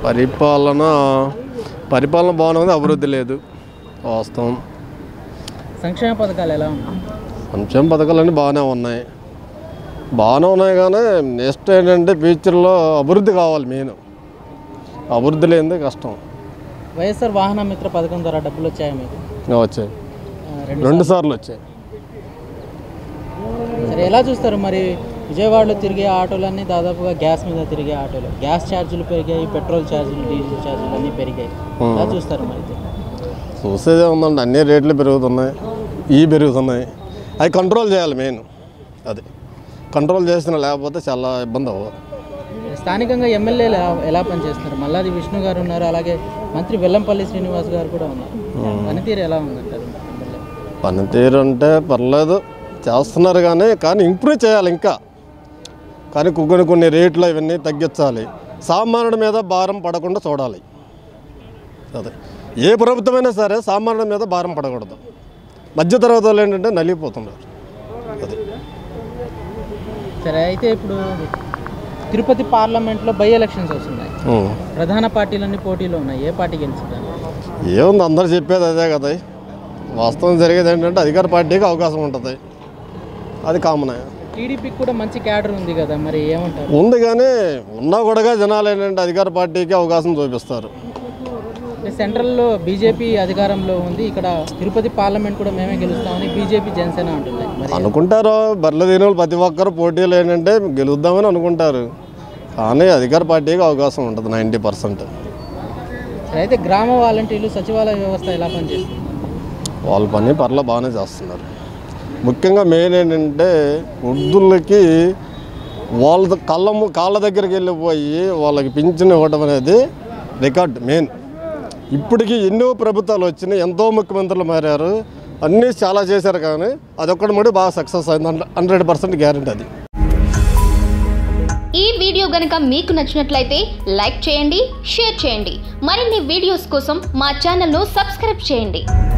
పరిపాలన బాగుంది, అభివృద్ధి లేదు. వాస్తవం. సంక్షేమ పథకాలు ఎలా ఉన్నాయి? సంక్షేమ పథకాలన్నీ బాగానే ఉన్నాయి కానీ నెక్స్ట్ ఏంటంటే ఫ్యూచర్లో అభివృద్ధి కావాలి. మెయిన్ అభివృద్ధి లేనిదే కష్టం. వైఎస్ఆర్ వాహన మిత్ర పథకం ద్వారా డబ్బులు వచ్చాయా మీకు? వచ్చాయి, 2 సార్లు వచ్చాయి. సరే, ఎలా చూస్తారు మరి? విజయవాడలో తిరిగే ఆటోలన్నీ దాదాపుగా గ్యాస్ మీద తిరిగే ఆటోలు, గ్యాస్ ఛార్జీలు పెరిగాయి, పెట్రోల్ ఛార్జీలు, డీజిల్ ఛార్జీలు అన్నీ పెరిగాయి. ఎలా చూస్తారు మరి? చూసేదే ఉందండి, అన్ని రేట్లు పెరుగుతున్నాయి, పెరుగుతున్నాయి. అవి కంట్రోల్ చేయాలి. మెయిన్ అది కంట్రోల్ చేసిన, లేకపోతే చాలా ఇబ్బంది అవ్వదు. స్థానికంగా ఎమ్మెల్యేలు ఎలా పనిచేస్తున్నారు? మల్లాది విష్ణు గారు ఉన్నారు, అలాగే మంత్రి వెల్లంపల్లి శ్రీనివాస్ గారు కూడా ఉన్నారు. పనితీరు ఎలా ఉందంటారు? పనితీరు అంటే పర్లేదు, చేస్తున్నారు కానీ ఇంప్రూవ్ చేయాలి ఇంకా. కానీ కొన్ని రేట్లు ఇవన్నీ తగ్గించాలి. సామాన్యుడి మీద భారం పడకుండా చూడాలి. అదే ఏ ప్రభుత్వమైనా సరే సామాన్యుడి మీద భారం పడకూడదు. మధ్యతరగతి వాళ్ళు ఏంటంటే నలిగిపోతున్నారు. అది సరే, అయితే ఇప్పుడు తిరుపతి పార్లమెంట్లో బై ఎలక్షన్స్ వస్తున్నాయి. ప్రధాన పార్టీలన్నీ పోటీలో ఉన్నాయి. ఏ పార్టీ గెలుచుంటారు? ఏముంది, అందరు చెప్పేది అదే కదా. వాస్తవం జరిగేది ఏంటంటే అధికార పార్టీకి అవకాశం ఉంటుంది, అది కామన్. టీడీపీకి కూడా మంచి క్యాడర్ ఉంది కదా, మరి ఏమంటారు? ఉంది కానీ ఉన్నా కూడా జనాలు ఏంటంటే అధికార పార్టీకి అవకాశం చూపిస్తారు. సెంట్రల్లో బీజేపీ అధికారంలో ఉంది, ఇక్కడ తిరుపతి పార్లమెంట్ కూడా మేమే గెలుస్తామని బీజేపీ జనసేన అంటుంది. అనుకుంటారు, బర్రెల దీనులు ప్రతి ఒక్కరు పోటీలు ఏంటంటే గెలుద్దామని అనుకుంటారు, కానీ అధికార పార్టీకి అవకాశం ఉంటుంది 90%. అయితే గ్రామ వాలంటీర్లు, సచివాలయ వ్యవస్థ ఎలా పనిచేస్తుంది? వాళ్ళ పని బాగానే చేస్తున్నారు. ముఖ్యంగా మెయిన్ ఏంటంటే వృద్ధులకి వాళ్ళ కాళ్ళ దగ్గరికి వెళ్ళిపోయి వాళ్ళకి పింఛన్ ఇవ్వడం అనేది రికార్డ్. మెయిన్ ఇప్పటికీ ఎన్నో ప్రభుత్వాలు వచ్చినాయి, ఎంతో ముఖ్యమంత్రులు మారారు, అన్నీ చాలా చేశారు, కానీ అదొక్కటి మడి బాగా సక్సెస్ అయింది. 100% గ్యారెంటీ అది. ఈ వీడియో గనుక మీకు నచ్చినట్లయితే లైక్ చేయండి, షేర్ చేయండి. మరిన్ని వీడియోస్ కోసం మా ఛానల్ను సబ్స్క్రైబ్ చేయండి.